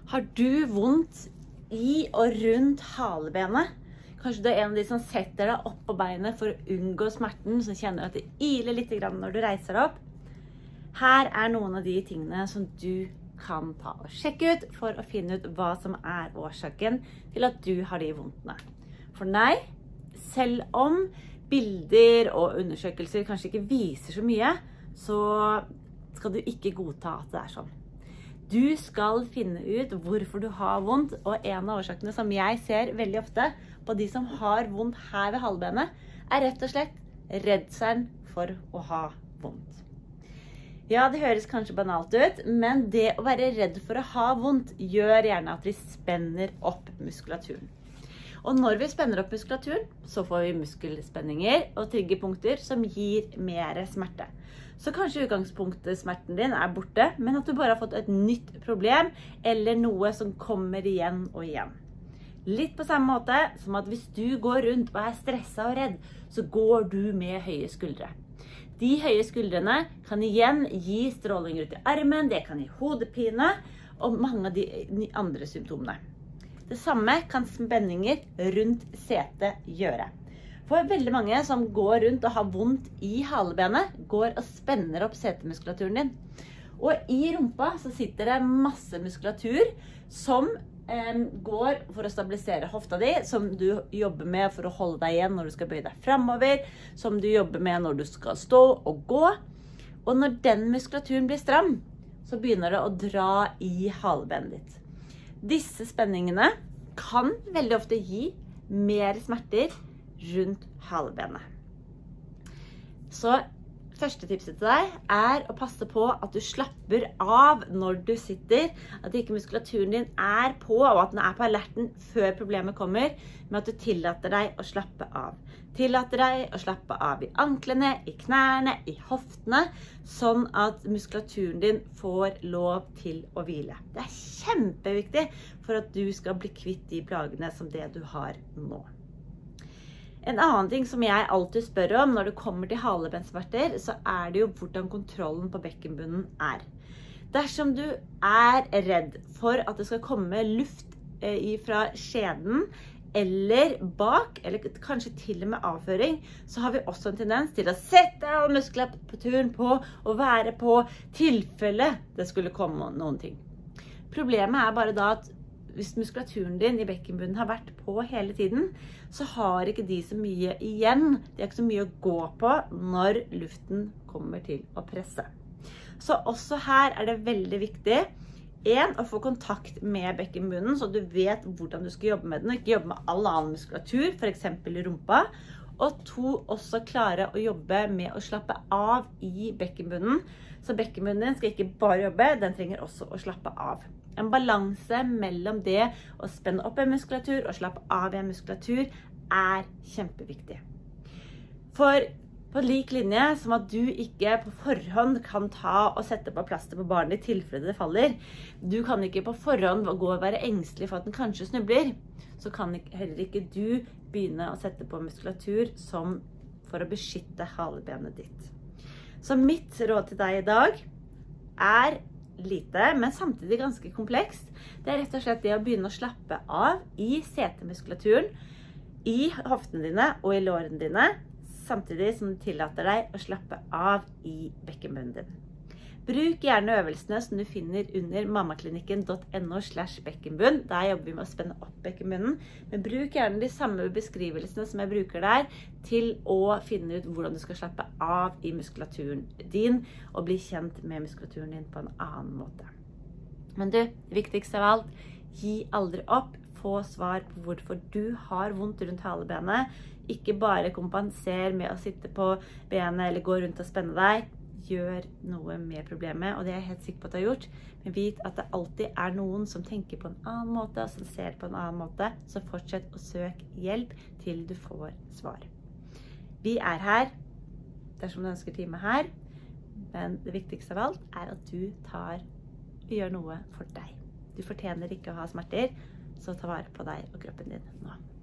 Har du vondt i og rundt halebenet? Kanskje du er en av de som setter deg opp på beinet for å unngå smerten, som kjenner at det iler litt når du reiser deg opp. Her er noen av de tingene som du kan ta og sjekke ut for å finne ut hva som er årsaken til at du har de vondtene. For nei, selv om bilder og undersøkelser kanskje ikke viser så mye, så skal du ikke godta at det er sånn. Du skal finne ut hvorfor du har vondt, og en av årsakene som jeg ser veldig ofte på de som har vondt her ved halebenet, er rett og slett redselen for å ha vondt. Ja, det høres kanskje banalt ut, men det å være redd for å ha vondt gjør gjerne at vi spenner opp muskulaturen. Og når vi spenner opp muskulaturen, så får vi muskelspenninger og triggerpunkter som gir mer smerte. Så kanskje utgangspunktet smerten din er borte, men at du bare har fått et nytt problem, eller noe som kommer igjen og igjen. Litt på samme måte som at hvis du går rundt og er stresset og redd, så går du med høye skuldre. De høye skuldrene kan igjen gi stråling ut i armen, det kan gi hodepine, og mange av de andre symptomene. Det samme kan spenninger rundt setet gjøre. For veldig mange som går rundt og har vondt i halebenet, går og spenner opp setemuskulaturen din. Og i rumpa så sitter det masse muskulatur som går for å stabilisere hofta di, som du jobber med for å holde deg igjen når du skal bøye deg fremover, som du jobber med når du skal stå og gå. Og når den muskulaturen blir stram, så begynner det å dra i halebenet ditt. Disse spenningene kan veldig ofte gi mer smerter rundt halebenet. Så første tipset til deg er å passe på at du slapper av når du sitter, at ikke muskulaturen din er på, og at den er på alerten før problemet kommer, men at du tillater deg å slappe av. Tillater deg å slappe av i anklene, i knærne, i hoftene, sånn at muskulaturen din får lov til å hvile. Det er kjempeviktig for at du skal bli kvitt de plagene som det du har nå. En annen ting som jeg alltid spør om når det kommer til halebensmerter, så er det jo hvordan kontrollen på bekkenbunnen er. Dersom du er redd for at det skal komme luft fra skjeden eller bak, eller kanskje til og med avføring, så har vi også en tendens til å sette all muskulaturen på og være på tilfelle det skulle komme noen ting. Problemet er bare da at hvis muskulaturen din i bekkenbunnen har vært på hele tiden, så har ikke de så mye igjen. Det er ikke så mye å gå på når luften kommer til å presse. Så også her er det veldig viktig, å få kontakt med bekkenbunnen, så du vet hvordan du skal jobbe med den, og ikke jobbe med all annen muskulatur, for eksempel rumpa. Og 2, også klare å jobbe med å slappe av i bekkenbunnen. Så bekkenbunnen din skal ikke bare jobbe, den trenger også å slappe av. En balanse mellom det å spenne opp en muskulatur og slappe av en muskulatur er kjempeviktig. For på lik linje som at du ikke på forhånd kan ta og sette på plaster på barnet i tilfelle det faller, du kan ikke på forhånd gå og være engstelig for at den kanskje snubler, så kan heller ikke du begynne å sette på muskulatur som for å beskytte halebenet ditt. Så mitt råd til deg i dag er lite, men samtidig ganske komplekst. Det er rett og slett det å begynne å slappe av i setemuskulaturen, i hoftene dine og i lårene dine, samtidig som du tillater deg å slappe av i bekkenbunnen din. Bruk gjerne øvelsene som du finner under mammaklinikken.no/bekkenbunn. Der jobber vi med å spenne opp bekkenbunnen, men bruk gjerne de samme beskrivelsene som jeg bruker der til å finne ut hvordan du skal slappe av i muskulaturen din og bli kjent med muskulaturen din på en annen måte. Men du, det viktigste av alt, gi aldri opp. Få svar på hvorfor du har vondt rundt halebenet. Ikke bare kompenser med å sitte på benet eller gå rundt og spenne deg. Gjør noe med problemet, og det er jeg helt sikker på at du har gjort. Men vit at det alltid er noen som tenker på en annen måte, og som ser på en annen måte. Så fortsett å søke hjelp til du får svar. Vi er her, dersom du ønsker time her. Men det viktigste av alt er at du tar og gjør noe for deg. Du fortjener ikke å ha smerter, så ta vare på deg og kroppen din nå.